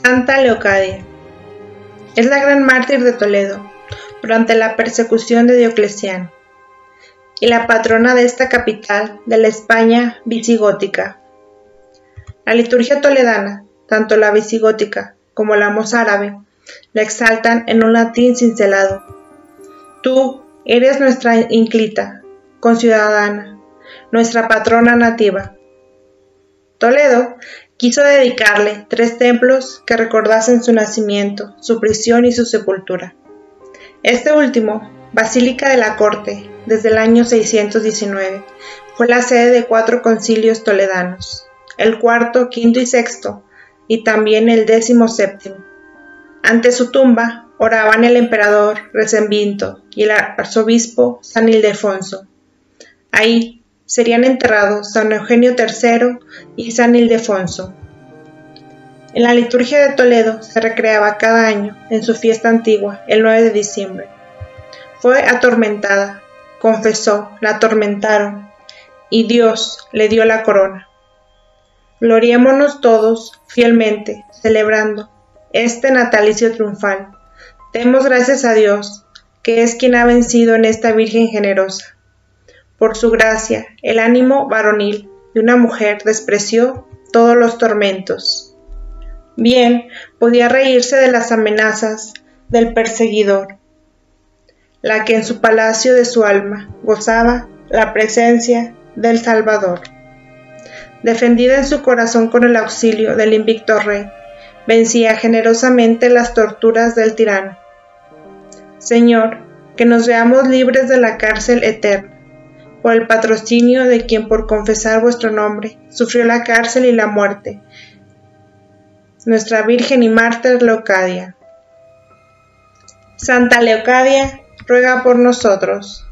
Santa Leocadia es la gran mártir de Toledo durante la persecución de Diocleciano y la patrona de esta capital de la España visigótica. La liturgia toledana, tanto la visigótica como la mozárabe, la exaltan en un latín cincelado. Tú eres nuestra ínclita, conciudadana, nuestra patrona nativa. Toledo quiso dedicarle 3 templos que recordasen su nacimiento, su prisión y su sepultura. Este último, Basílica de la Corte, desde el año 619, fue la sede de 4 concilios toledanos, el cuarto, quinto y sexto, y también el 17º. Ante su tumba oraban el emperador Recesvinto y el arzobispo San Ildefonso. Ahí serían enterrados San Eugenio III y San Ildefonso. En la liturgia de Toledo se recreaba cada año en su fiesta antigua, el 9 de diciembre. Fue atormentada, confesó, la atormentaron, y Dios le dio la corona. Gloriémonos todos fielmente, celebrando este natalicio triunfal. Demos gracias a Dios, que es quien ha vencido en esta Virgen generosa. Por su gracia, el ánimo varonil de una mujer despreció todos los tormentos. Bien podía reírse de las amenazas del perseguidor, la que en su palacio de su alma gozaba la presencia del Salvador. Defendida en su corazón con el auxilio del invicto rey, vencía generosamente las torturas del tirano. Señor, que nos veamos libres de la cárcel eterna, por el patrocinio de quien por confesar vuestro nombre sufrió la cárcel y la muerte, nuestra Virgen y mártir Leocadia. Santa Leocadia, ruega por nosotros.